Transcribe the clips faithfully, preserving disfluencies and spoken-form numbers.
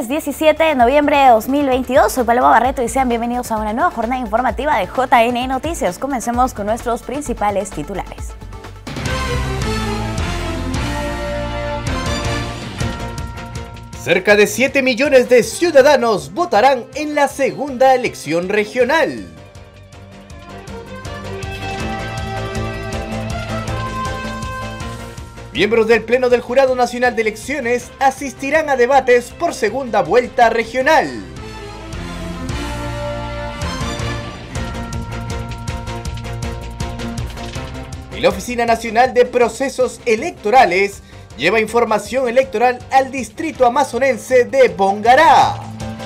miércoles diecisiete de noviembre de dos mil veintidós. Soy Paloma Barreto y sean bienvenidos a una nueva jornada informativa de J N Noticias. Comencemos con nuestros principales titulares. Cerca de siete millones de ciudadanos votarán en la segunda elección regional. Miembros del Pleno del Jurado Nacional de Elecciones asistirán a debates por segunda vuelta regional. Y la Oficina Nacional de Procesos Electorales lleva información electoral al distrito amazonense de Bongará.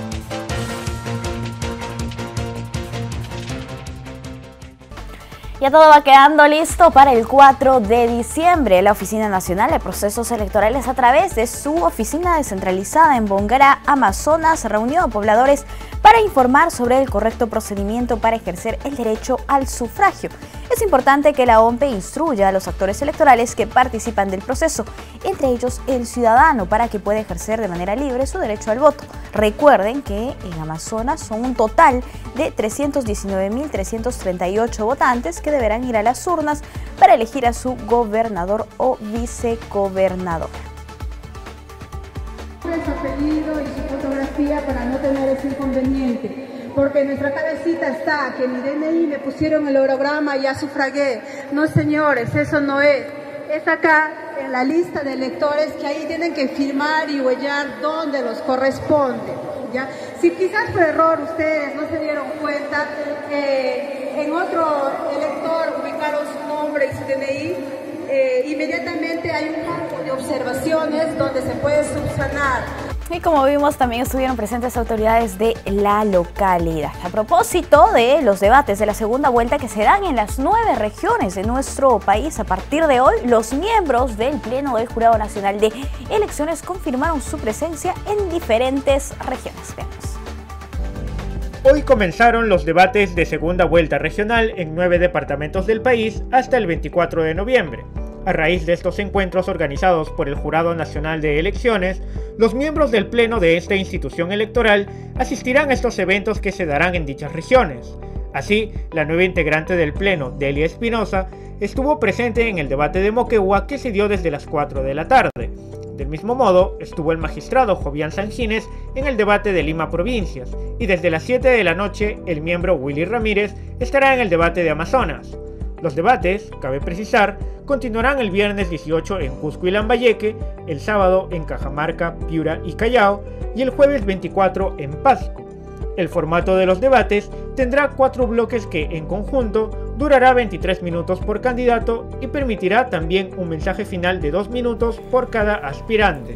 Ya todo va quedando listo para el cuatro de diciembre. La Oficina Nacional de Procesos Electorales, a través de su oficina descentralizada en Bongará, Amazonas, reunió a pobladores para informar sobre el correcto procedimiento para ejercer el derecho al sufragio. Es importante que la O M P E instruya a los actores electorales que participan del proceso, entre ellos el ciudadano, para que pueda ejercer de manera libre su derecho al voto. Recuerden que en Amazonas son un total de trescientos diecinueve mil trescientos treinta y ocho votantes que deberán ir a las urnas para elegir a su gobernador o vicegobernador. Su apellido y su fotografía para no tener ese inconveniente, porque en nuestra cabecita está que mi D N I me pusieron el holograma y ya sufragué. No, señores, eso no es. Es acá en la lista de electores que ahí tienen que firmar y huellar donde los corresponde, ¿ya? Si quizás por error ustedes no se dieron cuenta, eh, en otro elector ubicaron su nombre y su D N I, eh, inmediatamente hay un campo de observaciones donde se puede subsanar. Y como vimos, también estuvieron presentes autoridades de la localidad. A propósito de los debates de la segunda vuelta que se dan en las nueve regiones de nuestro país, a partir de hoy, los miembros del Pleno del Jurado Nacional de Elecciones confirmaron su presencia en diferentes regiones. Veamos. Hoy comenzaron los debates de segunda vuelta regional en nueve departamentos del país hasta el veinticuatro de noviembre. A raíz de estos encuentros organizados por el Jurado Nacional de Elecciones, los miembros del Pleno de esta institución electoral asistirán a estos eventos que se darán en dichas regiones. Así, la nueva integrante del Pleno, Delia Espinosa, estuvo presente en el debate de Moquegua que se dio desde las cuatro de la tarde. Del mismo modo, estuvo el magistrado Jovian Sanjines en el debate de Lima Provincias, y desde las siete de la noche, el miembro Willy Ramírez estará en el debate de Amazonas. Los debates, cabe precisar, continuarán el viernes dieciocho en Cusco y Lambayeque, el sábado en Cajamarca, Piura y Callao y el jueves veinticuatro en Pasco. El formato de los debates tendrá cuatro bloques que, en conjunto, durará veintitrés minutos por candidato y permitirá también un mensaje final de dos minutos por cada aspirante.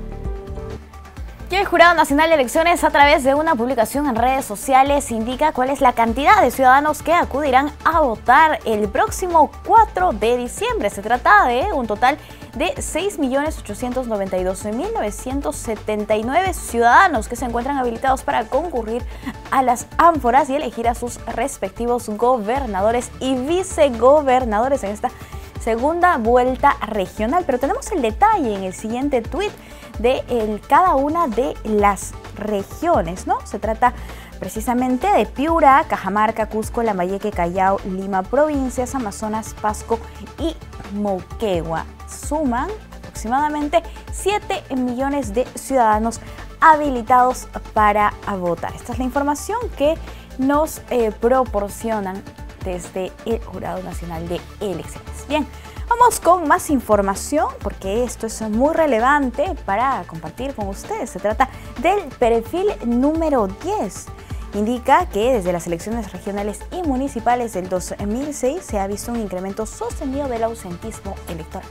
Y el Jurado Nacional de Elecciones, a través de una publicación en redes sociales, indica cuál es la cantidad de ciudadanos que acudirán a votar el próximo cuatro de diciembre. Se trata de un total de seis millones ochocientos noventa y dos mil novecientos setenta y nueve ciudadanos que se encuentran habilitados para concurrir a las ánforas y elegir a sus respectivos gobernadores y vicegobernadores en esta segunda vuelta regional. Pero tenemos el detalle en el siguiente tuit de el, cada una de las regiones, ¿no? Se trata precisamente de Piura, Cajamarca, Cusco, Lambayeque, Callao, Lima Provincias, Amazonas, Pasco y Moquegua. Suman aproximadamente siete millones de ciudadanos habilitados para votar. Esta es la información que nos eh, proporcionan desde el Jurado Nacional de Elecciones. Bien, vamos con más información porque esto es muy relevante para compartir con ustedes. Se trata del perfil número diez. Indica que desde las elecciones regionales y municipales del dos mil seis se ha visto un incremento sostenido del ausentismo electoral.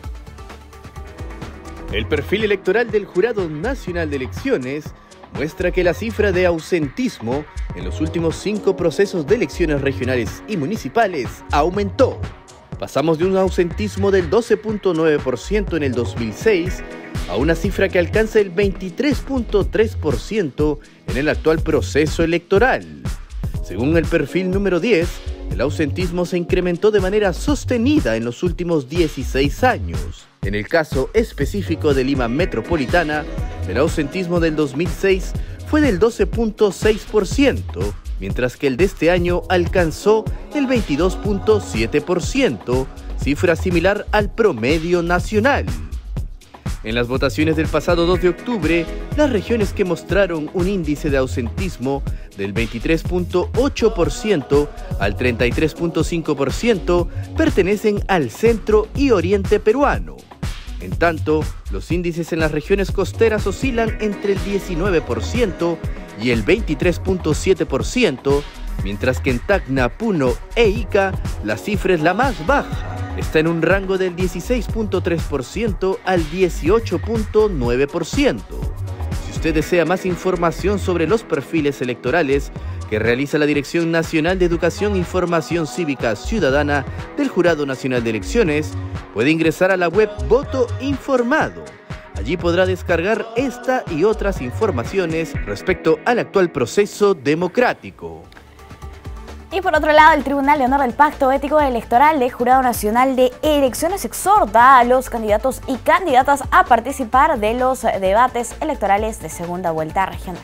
El perfil electoral del Jurado Nacional de Elecciones muestra que la cifra de ausentismo en los últimos cinco procesos de elecciones regionales y municipales aumentó. Pasamos de un ausentismo del doce punto nueve por ciento en el dos mil seis a una cifra que alcanza el veintitrés punto tres por ciento en el actual proceso electoral. Según el perfil número diez, el ausentismo se incrementó de manera sostenida en los últimos dieciséis años. En el caso específico de Lima Metropolitana, el ausentismo del dos mil seis fue del doce punto seis por ciento, mientras que el de este año alcanzó el veintidós punto siete por ciento, cifra similar al promedio nacional. En las votaciones del pasado dos de octubre, las regiones que mostraron un índice de ausentismo del veintitrés punto ocho por ciento al treinta y tres punto cinco por ciento pertenecen al centro y oriente peruano. En tanto, los índices en las regiones costeras oscilan entre el diecinueve por ciento y el veintitrés punto siete por ciento, mientras que en Tacna, Puno e Ica la cifra es la más baja. Está en un rango del dieciséis punto tres por ciento al dieciocho punto nueve por ciento. Si usted desea más información sobre los perfiles electorales que realiza la Dirección Nacional de Educación e Información Cívica Ciudadana del Jurado Nacional de Elecciones, puede ingresar a la web Voto Informado. Allí podrá descargar esta y otras informaciones respecto al actual proceso democrático. Y por otro lado, el Tribunal de Honor del Pacto Ético Electoral del Jurado Nacional de Elecciones exhorta a los candidatos y candidatas a participar de los debates electorales de segunda vuelta regional.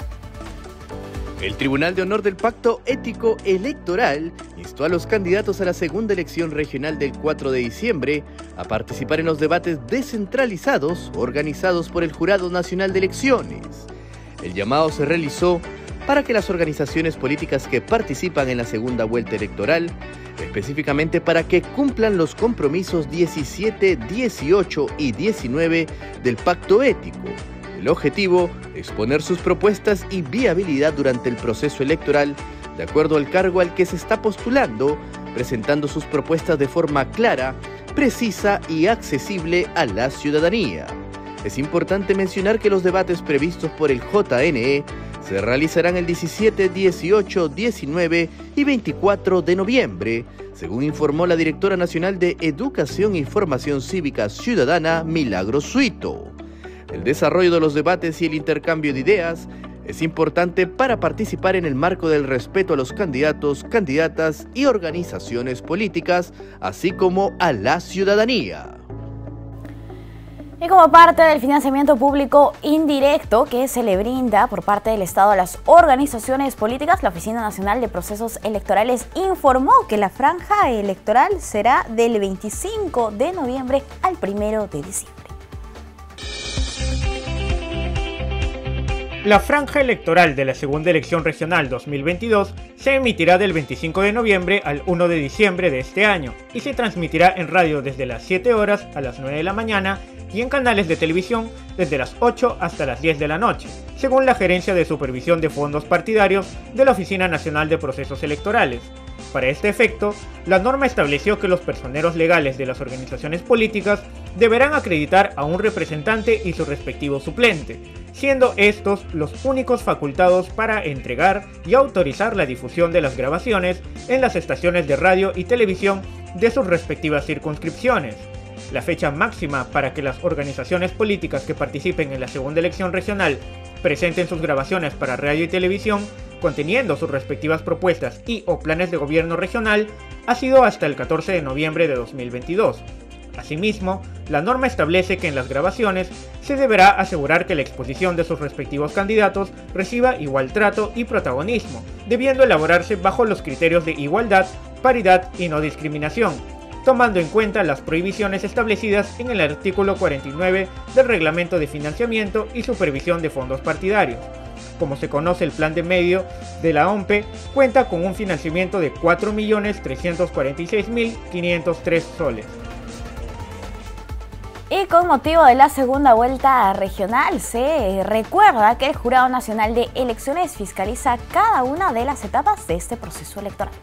El Tribunal de Honor del Pacto Ético Electoral instó a los candidatos a la segunda elección regional del cuatro de diciembre a participar en los debates descentralizados organizados por el Jurado Nacional de Elecciones. El llamado se realizó para que las organizaciones políticas que participan en la segunda vuelta electoral, específicamente para que cumplan los compromisos diecisiete, dieciocho y diecinueve del Pacto Ético. El objetivo es exponer sus propuestas y viabilidad durante el proceso electoral de acuerdo al cargo al que se está postulando, presentando sus propuestas de forma clara, precisa y accesible a la ciudadanía. Es importante mencionar que los debates previstos por el J N E se realizarán el diecisiete, dieciocho, diecinueve y veinticuatro de noviembre, según informó la directora nacional de Educación e Información Cívica Ciudadana, Milagros Suito. El desarrollo de los debates y el intercambio de ideas es importante para participar en el marco del respeto a los candidatos, candidatas y organizaciones políticas, así como a la ciudadanía. Y como parte del financiamiento público indirecto que se le brinda por parte del Estado a las organizaciones políticas, la Oficina Nacional de Procesos Electorales informó que la franja electoral será del veinticinco de noviembre al primero de diciembre. La franja electoral de la segunda elección regional dos mil veintidós se emitirá del veinticinco de noviembre al primero de diciembre de este año y se transmitirá en radio desde las siete horas a las nueve de la mañana y en canales de televisión desde las ocho hasta las diez de la noche, según la Gerencia de Supervisión de Fondos Partidarios de la Oficina Nacional de Procesos Electorales. Para este efecto, la norma estableció que los personeros legales de las organizaciones políticas deberán acreditar a un representante y su respectivo suplente, siendo estos los únicos facultados para entregar y autorizar la difusión de las grabaciones en las estaciones de radio y televisión de sus respectivas circunscripciones. La fecha máxima para que las organizaciones políticas que participen en la segunda elección regional presenten sus grabaciones para radio y televisión conteniendo sus respectivas propuestas y o planes de gobierno regional ha sido hasta el catorce de noviembre de dos mil veintidós. Asimismo, la norma establece que en las grabaciones se deberá asegurar que la exposición de sus respectivos candidatos reciba igual trato y protagonismo, debiendo elaborarse bajo los criterios de igualdad, paridad y no discriminación, tomando en cuenta las prohibiciones establecidas en el artículo cuarenta y nueve del Reglamento de Financiamiento y Supervisión de Fondos Partidarios. Como se conoce, el plan de medio de la O M P E cuenta con un financiamiento de cuatro millones trescientos cuarenta y seis mil quinientos tres soles. Y con motivo de la segunda vuelta regional, se recuerda que el Jurado Nacional de Elecciones fiscaliza cada una de las etapas de este proceso electoral.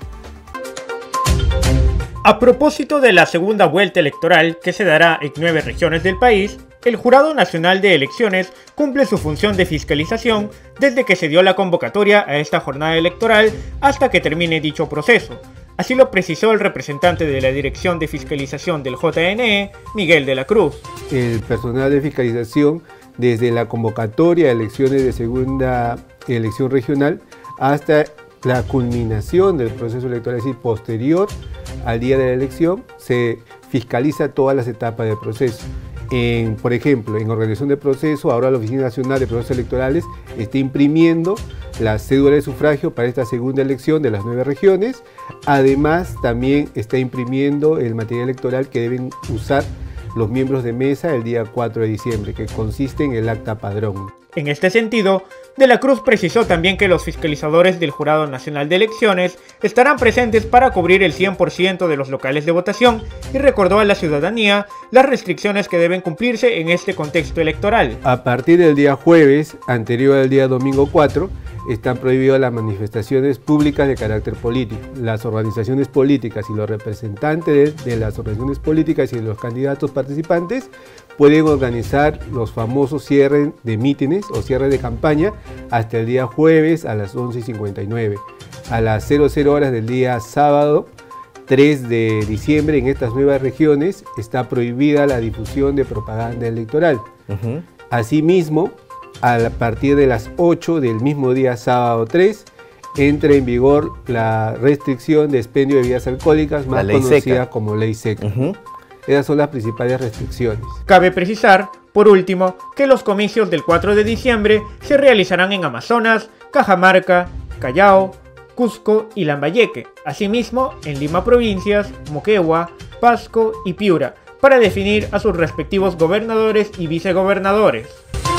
A propósito de la segunda vuelta electoral que se dará en nueve regiones del país, el Jurado Nacional de Elecciones cumple su función de fiscalización desde que se dio la convocatoria a esta jornada electoral hasta que termine dicho proceso. Así lo precisó el representante de la Dirección de Fiscalización del J N E, Miguel de la Cruz. El personal de fiscalización desde la convocatoria de elecciones de segunda elección regional hasta la culminación del proceso electoral, es decir, posterior al día de la elección, se fiscaliza todas las etapas del proceso. En, por ejemplo, en organización de proceso, ahora la Oficina Nacional de Procesos Electorales está imprimiendo la cédula de sufragio para esta segunda elección de las nueve regiones. Además, también está imprimiendo el material electoral que deben usar los miembros de mesa el día cuatro de diciembre, que consiste en el acta padrón. En este sentido, De la Cruz precisó también que los fiscalizadores del Jurado Nacional de Elecciones estarán presentes para cubrir el cien por ciento de los locales de votación y recordó a la ciudadanía las restricciones que deben cumplirse en este contexto electoral. A partir del día jueves, anterior al día domingo cuatro, están prohibidas las manifestaciones públicas de carácter político. Las organizaciones políticas y los representantes de, de las organizaciones políticas y de los candidatos participantes pueden organizar los famosos cierres de mítines o cierres de campaña hasta el día jueves a las once y cincuenta y nueve. A las cero cero horas del día sábado tres de diciembre, en estas nuevas regiones está prohibida la difusión de propaganda electoral. Uh-huh. Asimismo, a partir de las ocho del mismo día sábado tres, entra en vigor la restricción de expendio de bebidas alcohólicas, más conocida seca. como ley seca. Uh-huh. Esas son las principales restricciones. Cabe precisar, por último, que los comicios del cuatro de diciembre se realizarán en Amazonas, Cajamarca, Callao, Cusco y Lambayeque. Asimismo, en Lima Provincias, Moquegua, Pasco y Piura, para definir a sus respectivos gobernadores y vicegobernadores.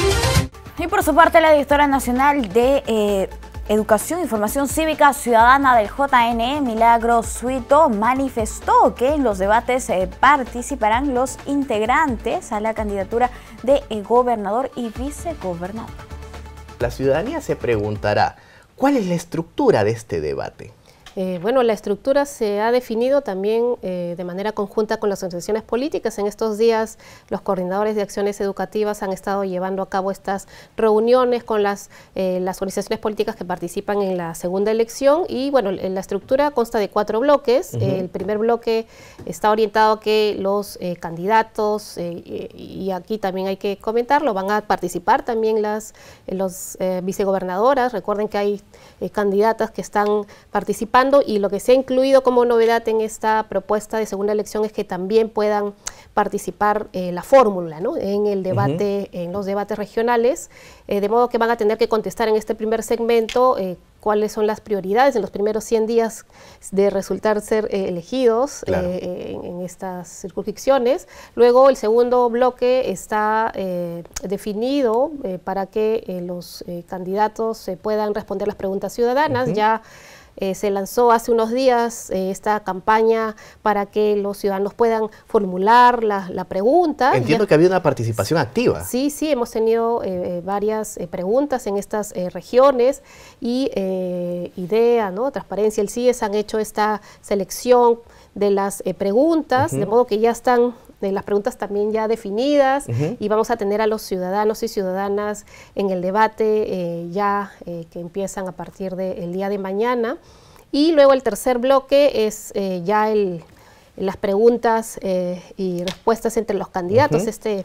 Y por su parte, la directora nacional de eh, Educación y Formación Cívica Ciudadana del J N E, Milagros Suito, manifestó que en los debates eh, participarán los integrantes a la candidatura de eh, gobernador y vicegobernador. La ciudadanía se preguntará, ¿cuál es la estructura de este debate? Eh, bueno, la estructura se ha definido también eh, de manera conjunta con las organizaciones políticas. En estos días los coordinadores de acciones educativas han estado llevando a cabo estas reuniones con las, eh, las organizaciones políticas que participan en la segunda elección y bueno, la estructura consta de cuatro bloques. Uh-huh. eh, el primer bloque está orientado a que los eh, candidatos, eh, y aquí también hay que comentarlo, van a participar también las los, eh, vicegobernadoras. Recuerden que hay eh, candidatas que están participando y lo que se ha incluido como novedad en esta propuesta de segunda elección es que también puedan participar eh, la fórmula, ¿no? en el debate, uh-huh. en los debates regionales, eh, de modo que van a tener que contestar en este primer segmento eh, cuáles son las prioridades en los primeros cien días de resultar ser eh, elegidos claro. eh, en, en estas circunscripciones. Luego el segundo bloque está eh, definido eh, para que eh, los eh, candidatos eh, puedan responder las preguntas ciudadanas. Uh-huh. Ya Eh, se lanzó hace unos días eh, esta campaña para que los ciudadanos puedan formular la, la pregunta. Entiendo ya, que había una participación activa. Sí, sí, hemos tenido eh, varias eh, preguntas en estas eh, regiones y eh, IDEA, ¿no? Transparencia, el C I E S han hecho esta selección de las eh, preguntas, uh-huh. de modo que ya están de las preguntas también ya definidas uh-huh. y vamos a tener a los ciudadanos y ciudadanas en el debate eh, ya eh, que empiezan a partir del día de mañana. Y luego el tercer bloque es eh, ya el, las preguntas eh, y respuestas entre los candidatos, uh-huh. este,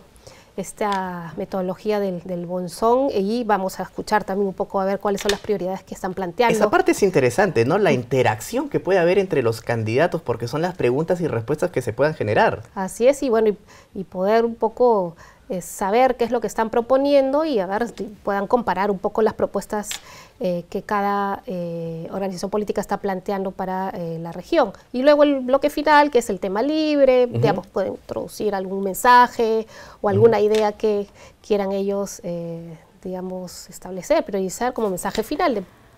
esta metodología del, del Bonzón, y vamos a escuchar también un poco a ver cuáles son las prioridades que están planteando. Esa parte es interesante, ¿no? La interacción que puede haber entre los candidatos, porque son las preguntas y respuestas que se puedan generar. Así es, y bueno, y, y poder un poco eh, saber qué es lo que están proponiendo y a ver si puedan comparar un poco las propuestas eh, que cada eh, organización política está planteando para eh, la región. Y luego el bloque final, que es el tema libre, uh-huh. digamos, pueden introducir algún mensaje o alguna uh-huh. idea que quieran ellos, eh, digamos, establecer, priorizar como mensaje final. De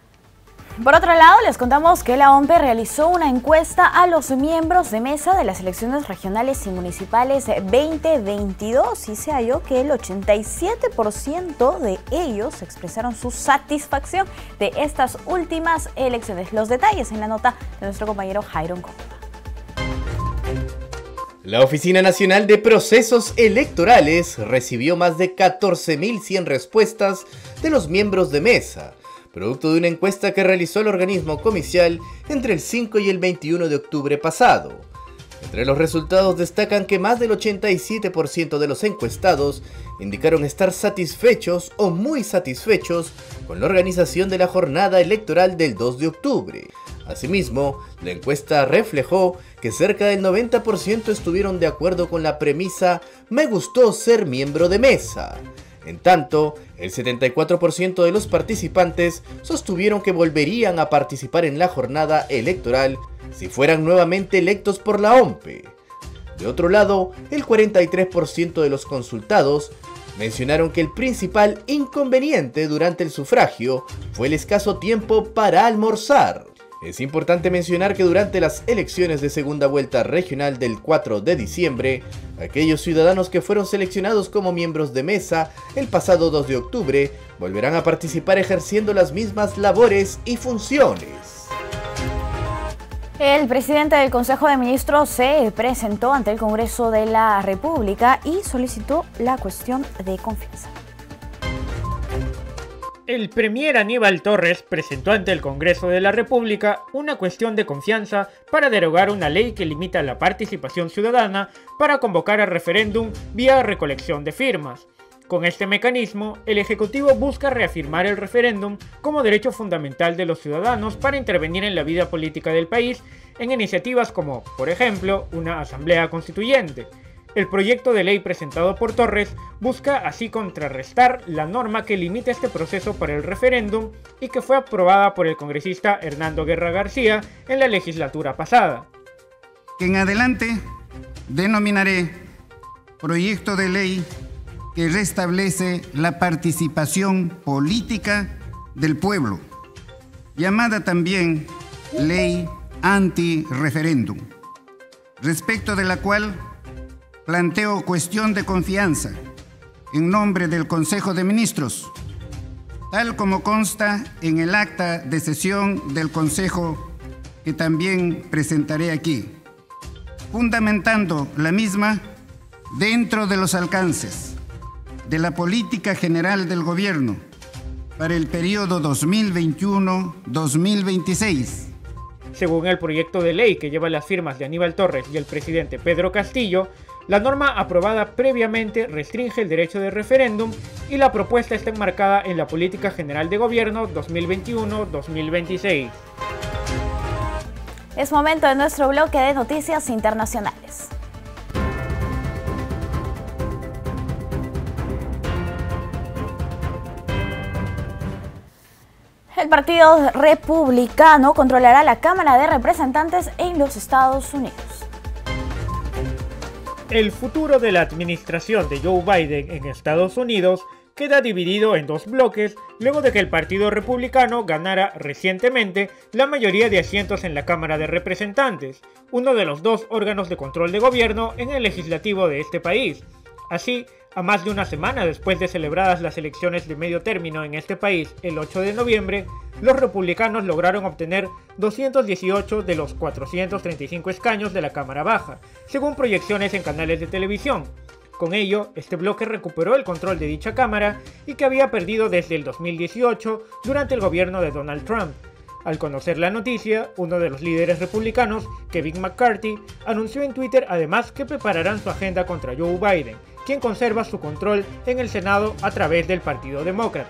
Por otro lado, les contamos que la O M P E realizó una encuesta a los miembros de mesa de las elecciones regionales y municipales veinte veintidós y se halló que el ochenta y siete por ciento de ellos expresaron su satisfacción de estas últimas elecciones. Los detalles en la nota de nuestro compañero Jairon Córdoba. La Oficina Nacional de Procesos Electorales recibió más de catorce mil cien respuestas de los miembros de mesa, producto de una encuesta que realizó el organismo comicial entre el cinco y el veintiuno de octubre pasado. Entre los resultados destacan que más del ochenta y siete por ciento de los encuestados indicaron estar satisfechos o muy satisfechos con la organización de la jornada electoral del dos de octubre. Asimismo, la encuesta reflejó que que cerca del noventa por ciento estuvieron de acuerdo con la premisa "me gustó ser miembro de mesa". En tanto, el setenta y cuatro por ciento de los participantes sostuvieron que volverían a participar en la jornada electoral si fueran nuevamente electos por la O M P E. De otro lado, el cuarenta y tres por ciento de los consultados mencionaron que el principal inconveniente durante el sufragio fue el escaso tiempo para almorzar. Es importante mencionar que durante las elecciones de segunda vuelta regional del cuatro de diciembre, aquellos ciudadanos que fueron seleccionados como miembros de mesa el pasado dos de octubre volverán a participar ejerciendo las mismas labores y funciones. El presidente del Consejo de Ministros se presentó ante el Congreso de la República y solicitó la cuestión de confianza. El premier Aníbal Torres presentó ante el Congreso de la República una cuestión de confianza para derogar una ley que limita la participación ciudadana para convocar a referéndum vía recolección de firmas. Con este mecanismo, el Ejecutivo busca reafirmar el referéndum como derecho fundamental de los ciudadanos para intervenir en la vida política del país en iniciativas como, por ejemplo, una asamblea constituyente. El proyecto de ley presentado por Torres busca así contrarrestar la norma que limita este proceso para el referéndum y que fue aprobada por el congresista Hernando Guerra García en la legislatura pasada. En adelante denominaré proyecto de ley que restablece la participación política del pueblo, llamada también ley anti-referéndum, respecto de la cual planteo cuestión de confianza en nombre del Consejo de Ministros, tal como consta en el acta de sesión del Consejo que también presentaré aquí, fundamentando la misma dentro de los alcances de la política general del Gobierno para el periodo dos mil veintiuno a dos mil veintiséis. Según el proyecto de ley que lleva las firmas de Aníbal Torres y el presidente Pedro Castillo, la norma aprobada previamente restringe el derecho de referéndum y la propuesta está enmarcada en la Política General de Gobierno dos mil veintiuno a dos mil veintiséis. Es momento de nuestro bloque de noticias internacionales. El Partido Republicano controlará la Cámara de Representantes en los Estados Unidos. El futuro de la administración de Joe Biden en Estados Unidos queda dividido en dos bloques luego de que el Partido Republicano ganara recientemente la mayoría de asientos en la Cámara de Representantes, uno de los dos órganos de control de gobierno en el legislativo de este país. Así, a más de una semana después de celebradas las elecciones de medio término en este país el ocho de noviembre, los republicanos lograron obtener doscientos dieciocho de los cuatrocientos treinta y cinco escaños de la Cámara Baja, según proyecciones en canales de televisión. Con ello, este bloque recuperó el control de dicha Cámara y que había perdido desde el dos mil dieciocho durante el gobierno de Donald Trump. Al conocer la noticia, uno de los líderes republicanos, Kevin McCarthy, anunció en Twitter además que prepararán su agenda contra Joe Biden, quien conserva su control en el Senado a través del Partido Demócrata.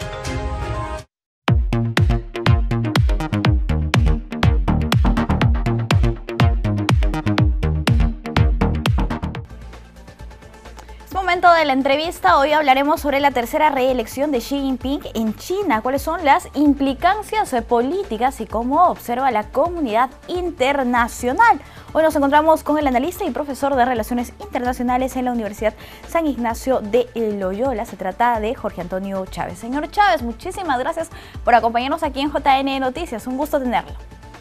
Momento de la entrevista, hoy hablaremos sobre la tercera reelección de Xi Jinping en China, cuáles son las implicancias políticas y cómo observa la comunidad internacional. Hoy nos encontramos con el analista y profesor de Relaciones Internacionales en la Universidad San Ignacio de Loyola. Se trata de Jorge Antonio Chávez. Señor Chávez, muchísimas gracias por acompañarnos aquí en J N Noticias. Un gusto tenerlo.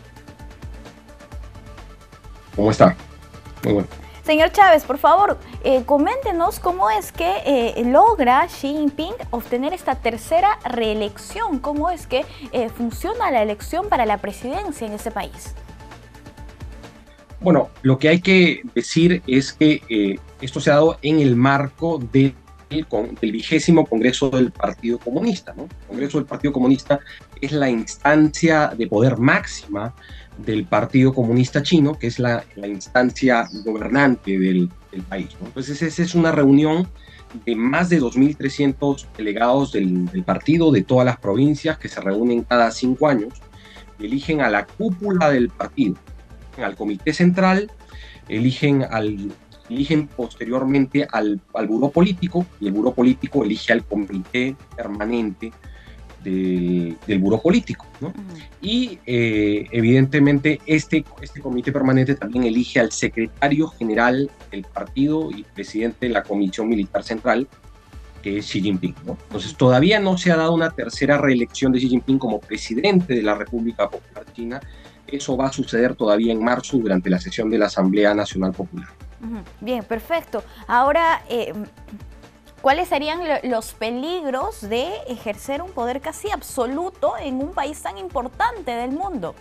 ¿Cómo está? Muy bueno. Señor Chávez, por favor, eh, coméntenos cómo es que eh, logra Xi Jinping obtener esta tercera reelección. ¿Cómo es que eh, funciona la elección para la presidencia en este país? Bueno, lo que hay que decir es que eh, esto se ha dado en el marco de, del, del vigésimo Congreso del Partido Comunista, ¿no? El Congreso del Partido Comunista es la instancia de poder máxima del Partido Comunista Chino, que es la, la instancia gobernante del, del país, ¿no? Entonces esa es una reunión de más de dos mil trescientos delegados del, del partido de todas las provincias que se reúnen cada cinco años y eligen a la cúpula del partido. al comité central, eligen, al, eligen posteriormente al, al buró político, y el buró político elige al comité permanente del, del buró político, ¿no? Uh-huh. Y eh, evidentemente este, este comité permanente también elige al secretario general del partido y presidente de la Comisión Militar Central, que es Xi Jinping, ¿no? Entonces todavía no se ha dado una tercera reelección de Xi Jinping como presidente de la República Popular China. Eso va a suceder todavía en marzo durante la sesión de la Asamblea Nacional Popular. Uh-huh. Bien, perfecto. Ahora, eh, ¿cuáles serían los peligros de ejercer un poder casi absoluto en un país tan importante del mundo?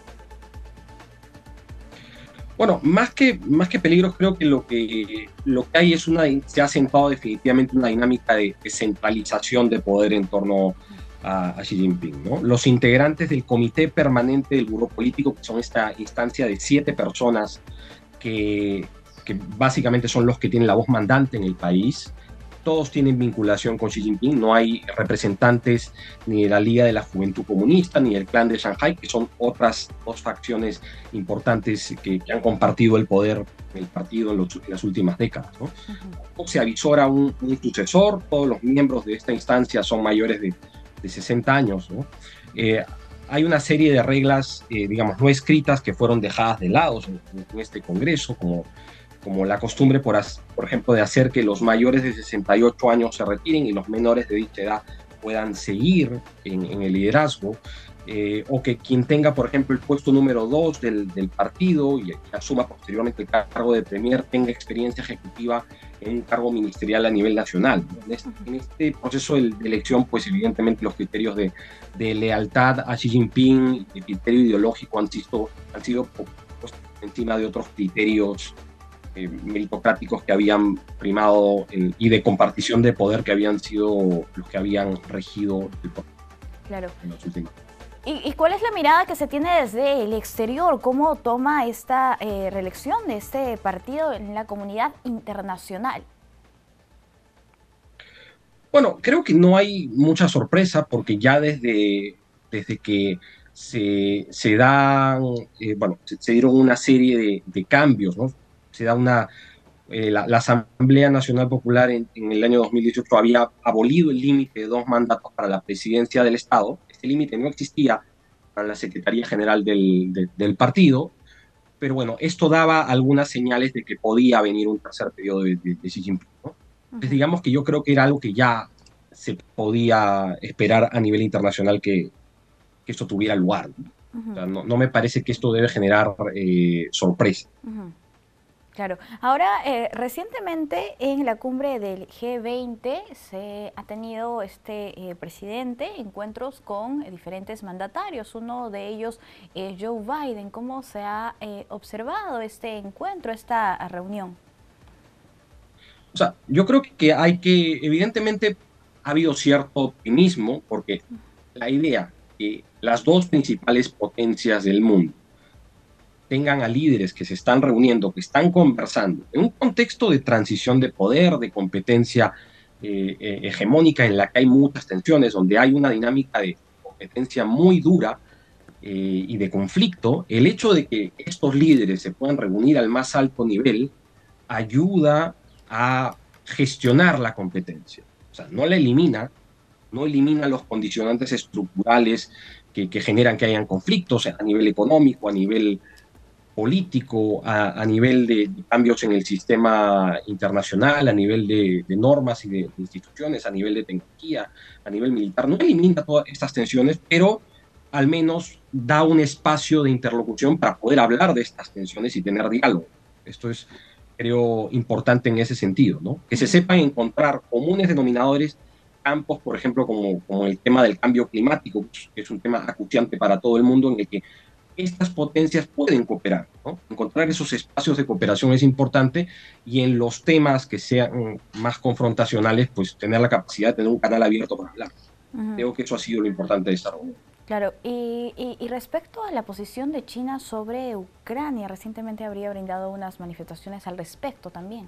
Bueno, más que, más que peligros, creo que lo que, lo que hay es una, se ha sentado definitivamente una dinámica de, de centralización de poder en torno a, a Xi Jinping, ¿no? Los integrantes del Comité Permanente del Buró Político, que son esta instancia de siete personas que, que básicamente son los que tienen la voz mandante en el país, todos tienen vinculación con Xi Jinping. No hay representantes ni de la Liga de la Juventud Comunista ni del Clan de Shanghái, que son otras dos facciones importantes que, que han compartido el poder en el partido en, los, en las últimas décadas, ¿no? Uh-huh. Se avisora un, un sucesor. Todos los miembros de esta instancia son mayores de, de sesenta años, ¿no? Eh, hay una serie de reglas, eh, digamos, no escritas que fueron dejadas de lado en, en este Congreso, como como la costumbre, por, por ejemplo, de hacer que los mayores de sesenta y ocho años se retiren y los menores de dicha edad puedan seguir en, en el liderazgo, eh, o que quien tenga, por ejemplo, el puesto número dos del, del partido y asuma posteriormente el cargo de premier tenga experiencia ejecutiva en un cargo ministerial a nivel nacional. En este, en este proceso de, de elección, pues evidentemente los criterios de, de lealtad a Xi Jinping, de criterio ideológico, han sido, han sido puestos encima de otros criterios Eh, meritocráticos que habían primado eh, y de compartición de poder que habían sido los que habían regido el poder. Claro. En los últimos. ¿Y, ¿Y cuál es la mirada que se tiene desde el exterior? ¿Cómo toma esta eh, reelección de este partido en la comunidad internacional? Bueno, creo que no hay mucha sorpresa porque ya desde, desde que se, se dan, eh, bueno, se, se dieron una serie de, de cambios, ¿no? Se da una, eh, la, la Asamblea Nacional Popular en, en el año dos mil dieciocho había abolido el límite de dos mandatos para la presidencia del Estado. Este límite no existía para la Secretaría General del, de, del partido, pero bueno, esto daba algunas señales de que podía venir un tercer periodo de, de, de Xi Jinping, ¿no? Entonces, digamos que yo creo que era algo que ya se podía esperar a nivel internacional que, que esto tuviera lugar, ¿no? Uh-huh. O sea, no, no me parece que esto debe generar eh, sorpresa. Uh-huh. Claro. Ahora, eh, recientemente en la cumbre del G veinte se ha tenido este eh, presidente encuentros con eh, diferentes mandatarios. Uno de ellos es Joe Biden. ¿Cómo se ha eh, observado este encuentro, esta reunión? O sea, yo creo que hay que, evidentemente, ha habido cierto optimismo porque la idea que las dos principales potencias del mundo tengan a líderes que se están reuniendo, que están conversando, en un contexto de transición de poder, de competencia eh, eh, hegemónica en la que hay muchas tensiones, donde hay una dinámica de competencia muy dura eh, y de conflicto, el hecho de que estos líderes se puedan reunir al más alto nivel ayuda a gestionar la competencia. O sea, no la elimina, no elimina los condicionantes estructurales que, que generan que hayan conflictos a nivel económico, a nivel político, a, a nivel de, de cambios en el sistema internacional, a nivel de, de normas y de, de instituciones, a nivel de tecnología, a nivel militar. No elimina todas estas tensiones, pero al menos da un espacio de interlocución para poder hablar de estas tensiones y tener diálogo. Esto es, creo, importante en ese sentido, ¿no? Que se sepan encontrar comunes denominadores, campos, por ejemplo, como, como el tema del cambio climático, que es un tema acuciante para todo el mundo, en el que estas potencias pueden cooperar, ¿no? Encontrar esos espacios de cooperación es importante, y en los temas que sean más confrontacionales, pues tener la capacidad de tener un canal abierto para hablar. Uh-huh. Creo que eso ha sido lo importante de esta reunión. Claro, y, y, y respecto a la posición de China sobre Ucrania, recientemente habría brindado unas manifestaciones al respecto también.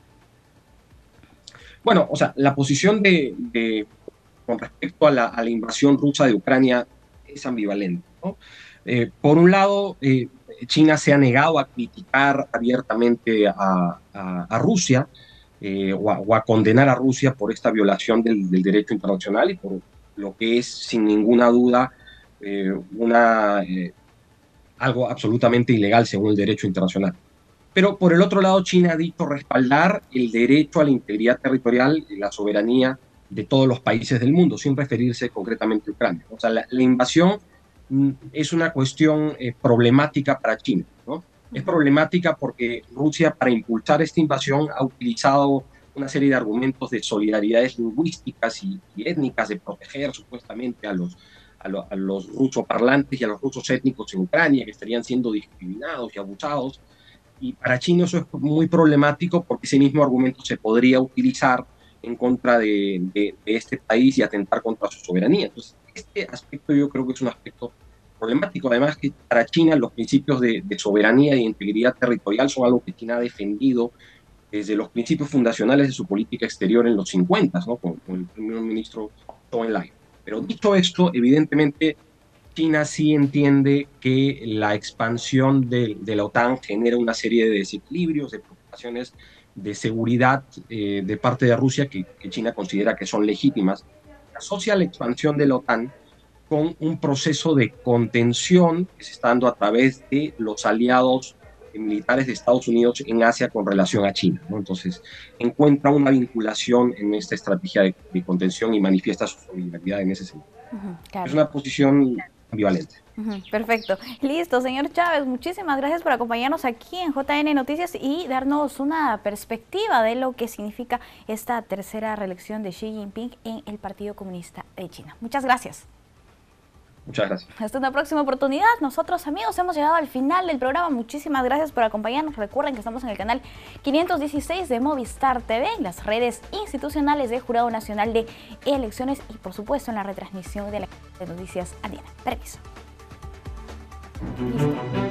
Bueno, o sea, la posición de, de con respecto a la, a la invasión rusa de Ucrania es ambivalente, ¿no? Eh, por un lado, eh, China se ha negado a criticar abiertamente a, a, a Rusia eh, o, a, o a condenar a Rusia por esta violación del, del derecho internacional y por lo que es, sin ninguna duda, eh, una, eh, algo absolutamente ilegal según el derecho internacional. Pero por el otro lado, China ha dicho respaldar el derecho a la integridad territorial y la soberanía de todos los países del mundo, sin referirse concretamente a Ucrania. O sea, la, la invasión mm, es una cuestión eh, problemática para China, ¿no? Es problemática porque Rusia, para impulsar esta invasión, ha utilizado una serie de argumentos de solidaridades lingüísticas y, y étnicas, de proteger supuestamente a los, a, lo, a los rusoparlantes y a los rusos étnicos en Ucrania, que estarían siendo discriminados y abusados. Y para China eso es muy problemático porque ese mismo argumento se podría utilizar en contra de, de, de este país y atentar contra su soberanía. Entonces, este aspecto yo creo que es un aspecto problemático. Además, que para China los principios de, de soberanía y integridad territorial son algo que China ha defendido desde los principios fundacionales de su política exterior en los cincuenta, ¿no? con, con el primer ministro Zhou Enlai. Pero dicho esto, evidentemente China sí entiende que la expansión de, de la OTAN genera una serie de desequilibrios, de preocupaciones de seguridad eh, de parte de Rusia que, que China considera que son legítimas. Asocia la expansión de la OTAN con un proceso de contención que se está dando a través de los aliados militares de Estados Unidos en Asia con relación a China, ¿no? Entonces, encuentra una vinculación en esta estrategia de, de contención y manifiesta su solidaridad en ese sentido. Uh-huh, claro. Es una posición ambivalente. Uh-huh, perfecto. Listo, señor Chávez, muchísimas gracias por acompañarnos aquí en J N Noticias y darnos una perspectiva de lo que significa esta tercera reelección de Xi Jinping en el Partido Comunista de China. Muchas gracias. Muchas gracias. Hasta una próxima oportunidad. Nosotros, amigos, hemos llegado al final del programa. Muchísimas gracias por acompañarnos. Recuerden que estamos en el canal quinientos dieciséis de Movistar T V, en las redes institucionales del Jurado Nacional de Elecciones y, por supuesto, en la retransmisión de la de Noticias Andina. Permiso. Listo.